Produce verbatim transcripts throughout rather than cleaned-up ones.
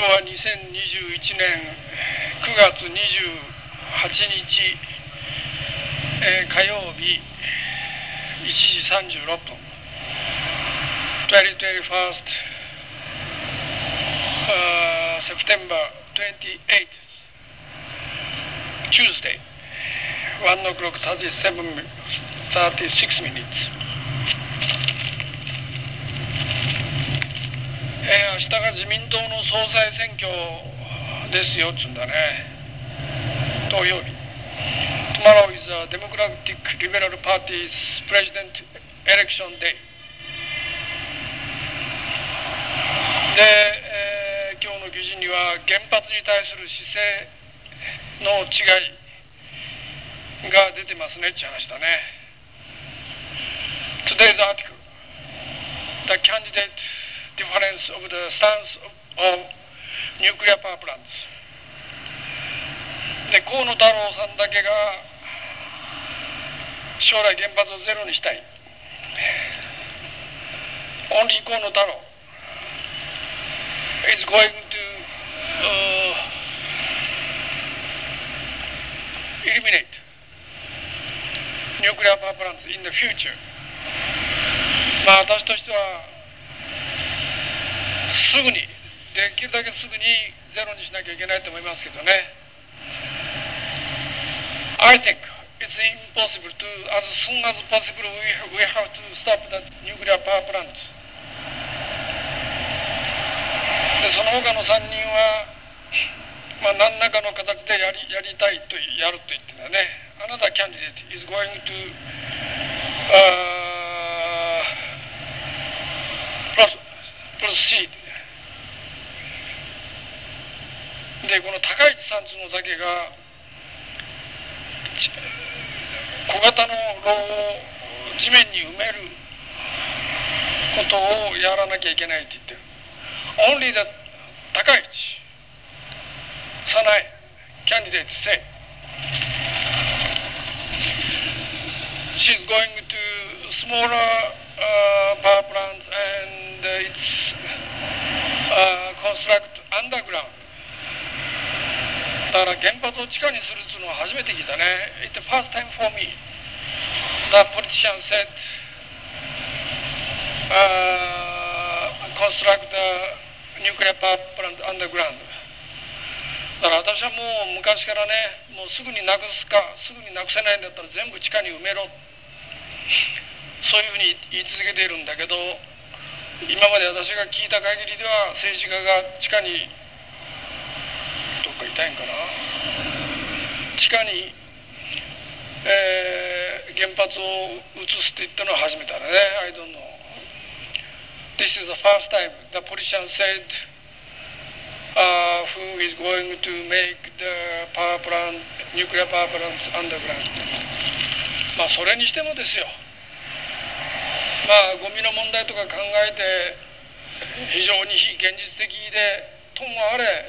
日はにせんにじゅういちねんくがつにじゅうはちにち、えー、火曜日いちじさんじゅうろっぷん twenty-first uh, September twenty-eighth Tuesday one o'clock thirty-seven thirty-six minutes、えー、明日が自民党の総裁選挙ですよっつうんだね。投票日。 Tomorrow is the Democratic Liberal Party's President Election Day で、えー、今日の記事には原発に対する姿勢の違いが出てますねって話だね。 Today's article The candidate difference of the stance of nuclear power plants で、河野太郎さんだけが将来原発をゼロにしたい。 Only 河野太郎 is going to、uh, eliminate nuclear power plants in the future。 まあ私としてはすぐにできるだけすぐにゼロにしなきゃいけないと思いますけどね。I think it's impossible to, as soon as possible, we, we have to stop the nuclear power plants. で、その他のさんにんは、まあ、何らかの形でやり、やりたいとやると言ってんだね。Another candidate is going to、uh, proceed。で、この高市さんつのだけが小型の炉を地面に埋めることをやらなきゃいけないって言ってる。Only the 高市早苗 candidate say she's going to smaller、uh, power plants and it's、uh, construct underground。だから原発を地下にするっていうのは初めて聞いたね。It's the first time for me. The politician said, uh, construct the nuclear power plant underground. だから私はもう昔からね、もうすぐになくすか、すぐになくせないんだったら全部地下に埋めろ。そういうふうに言い続けているんだけど、今まで私が聞いた限りでは政治家が地下に痛いんかな、地下に、えー、原発を移すって言ったのは初めてだね。I don't know. This is the first time the politician said、uh, who is going to make the power plant, nuclear power plants underground。 まあそれにしてもですよ。まあゴミの問題とか考えて非常に非現実的でともあれ。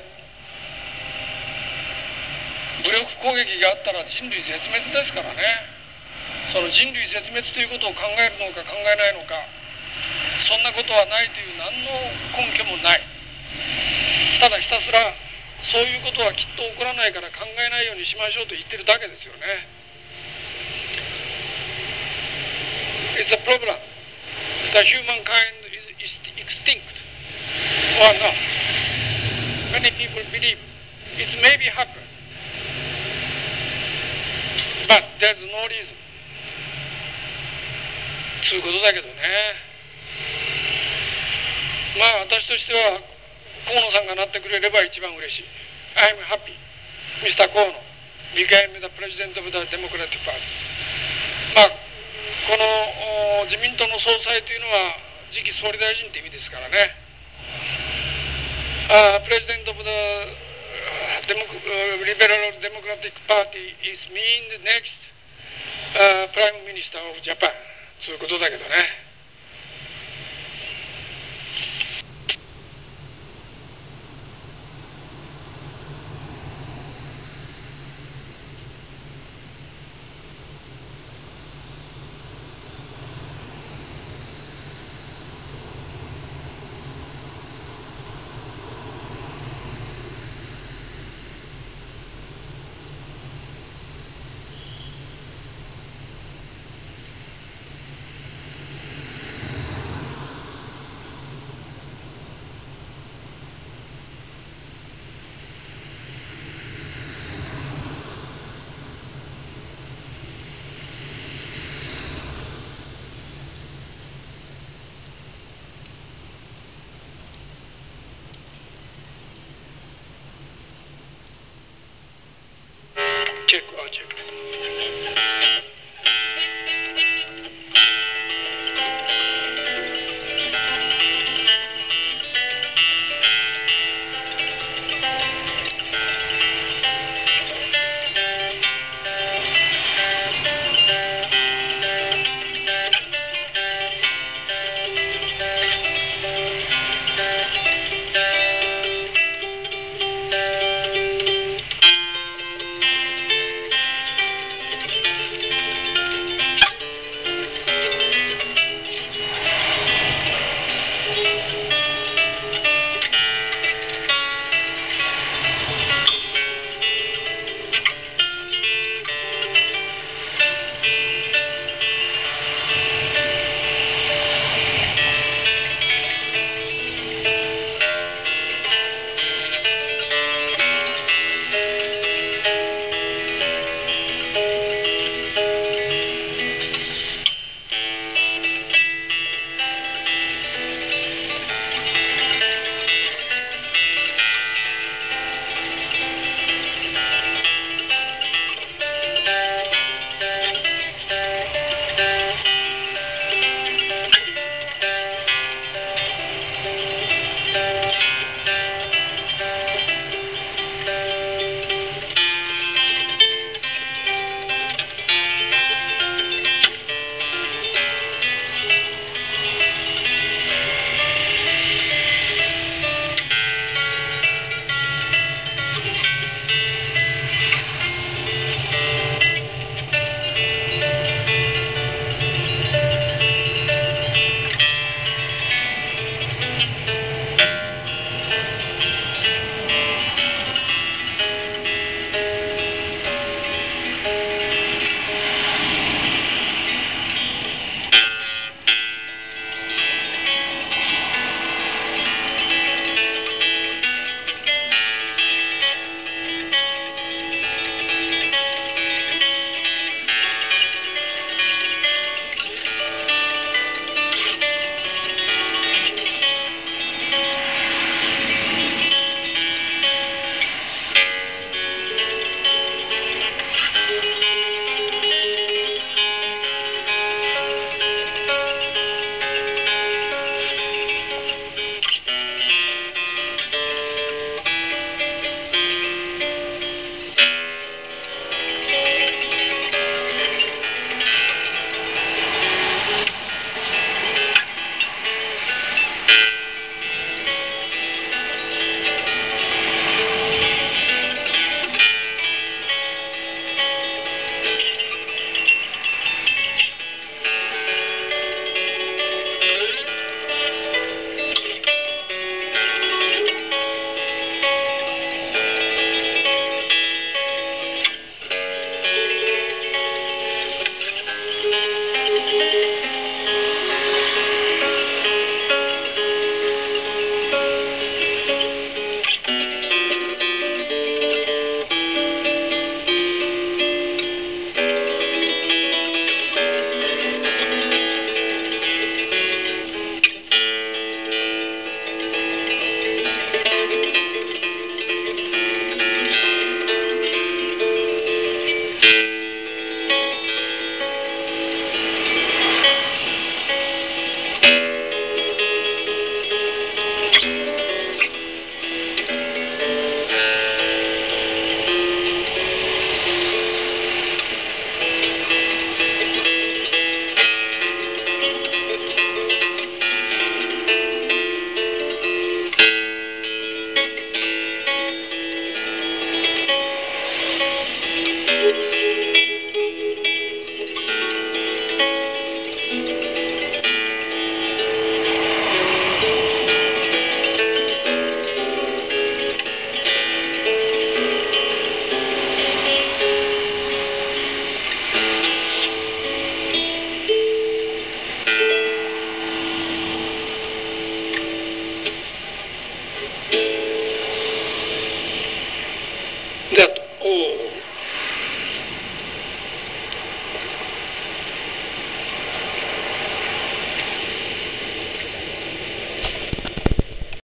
武力攻撃があったら人類絶滅ですからね。その人類絶滅ということを考えるのか考えないのか、そんなことはないという何の根拠もない。ただひたすらそういうことはきっと起こらないから考えないようにしましょうと言ってるだけですよね。It's a problem. The humankind is extinct or not. Many people believe it may be happen.But there's no reason つうことだけどね。まあ私としては河野さんがなってくれれば一番嬉しい。I'm happy Mister 河野 became the president of the Democratic Party。 まあこの自民党の総裁というのは次期総理大臣という意味ですからね。uh, President of the Liberal Democratic Party is mean the next、uh, Prime Minister of Japan そういうことだけどね。 project.